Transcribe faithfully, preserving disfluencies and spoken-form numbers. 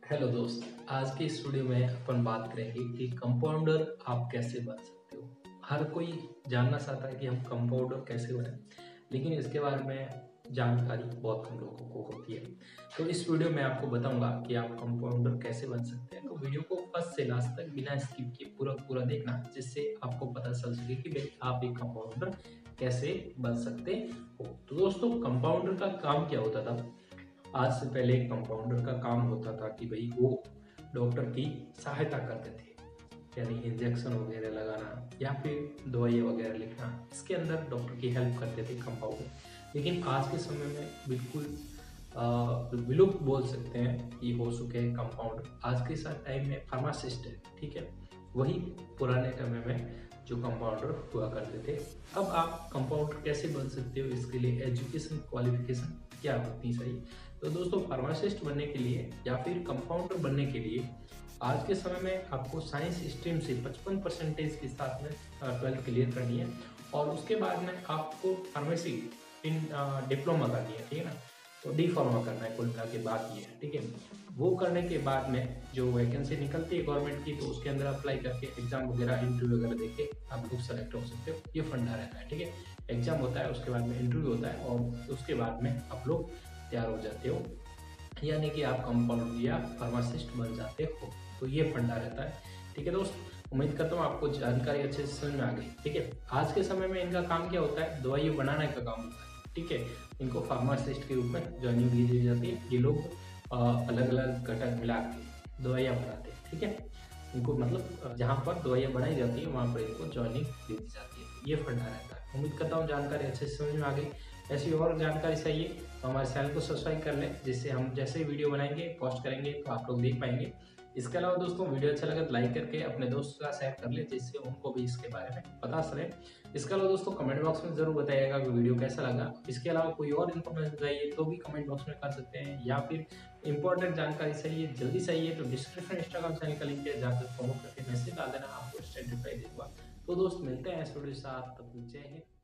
Hello दोस्त, आज के इस वीडियो में अपन बात करेंगे कि कंपाउंडर आप कैसे बन सकते हो। हर कोई जानना चाहता है कि हम कंपाउंडर कैसे बने, लेकिन इसके बारे में जानकारी बहुत कम लोगों को होती है। तो इस वीडियो में आपको बताऊंगा कि आप कंपाउंडर कैसे बन सकते हैं। तो वीडियो को फर्स्ट से लास्ट तक बिना स्किप किए पूरा पूरा देखना, जिससे आपको पता चल सके कि भाई आप एक कंपाउंडर कैसे बन सकते हो। तो दोस्तों, कंपाउंडर का काम क्या होता था? आज से पहले एक कंपाउंडर का काम होता था कि भाई वो डॉक्टर की सहायता करते थे, यानी इंजेक्शन वगैरह लगाना या फिर दवाई वगैरह लिखना, इसके अंदर डॉक्टर की हेल्प करते थे कंपाउंडर। लेकिन आज के समय में बिल्कुल अ, विलुप्त बोल सकते हैं ये हो चुके हैं कंपाउंडर। आज के साथ टाइम में फार्मासिस्ट है, ठीक है, वही पुराने समय में जो कंपाउंडर हुआ करते थे। अब आप कंपाउंडर कैसे बन सकते हो, इसके लिए एजुकेशन क्वालिफिकेशन क्या होनी चाहिए? तो दोस्तों, फार्मासिस्ट बनने के लिए या फिर कंपाउंडर बनने के लिए आज के समय में आपको साइंस स्ट्रीम से पचपन परसेंटेज के साथ में ट्वेल्थ क्लियर करनी है, और उसके बाद में आपको फार्मेसी इन डिप्लोमा करनी है, ठीक है ना। तो डी फार्मा करना है, कुल मिला के बात ये है, ठीक है। वो करने के बाद में जो वैकेंसी निकलती है गवर्नमेंट की, तो उसके अंदर अप्लाई करके एग्जाम वगैरह इंटरव्यू वगैरह देके आप लोग सेलेक्ट हो सकते हो। ये फंडा रहता है, ठीक है। एग्जाम होता है, उसके बाद में इंटरव्यू होता है, और उसके बाद में आप लोग तैयार हो जाते हो, यानी कि आप कंपाउंडर या फार्मासिस्ट बन जाते हो। तो ये फंडा रहता है, ठीक है दोस्त। उम्मीद करता हूँ आपको जानकारी अच्छे से समझ में आ गई, ठीक है। आज के समय में इनका काम क्या होता है? दवाई बनाने का काम होता है, ठीक है। इनको फार्मासिस्ट के रूप में ज्वाइनिंग दी जाती है। ये लोग अलग अलग घटक मिला के दवाइयाँ बनाते हैं, ठीक है। इनको मतलब जहाँ पर दवाइयाँ बनाई जाती है वहाँ पर इनको ज्वाइनिंग दे दी जाती है। ये फंडा रहता है। उम्मीद करता हूँ जानकारी अच्छे से समझ में आ गई। ऐसी और जानकारी चाहिए तो हमारे चैनल को सब्सक्राइब कर लें, जिससे हम जैसे ही वीडियो बनाएंगे पोस्ट करेंगे तो आप लोग देख पाएंगे। इसके अलावा दोस्तों, वीडियो अच्छा लगे तो लाइक करके अपने दोस्तों का शेयर कर ले, जिससे उनको भी इसके बारे में पता चले। इसके अलावा दोस्तों, कमेंट बॉक्स में जरूर बताइएगा कि वीडियो कैसा लगा। इसके अलावा कोई और इन्फॉर्मेशन चाहिए तो भी कमेंट बॉक्स में कर सकते हैं, या फिर इंपॉर्टेंट जानकारी चाहिए, जल्दी चाहिए, तो डिस्क्रिप्शन इंस्टाग्राम चैनल का लिंक है, जहाँ पे फॉलो करके मैसेज डाल देना, आपको इंस्टेंट रिप्लाई दूंगा। तो दोस्त, मिलते हैं इस वीडियो के साथ, तब तक जय हिंद।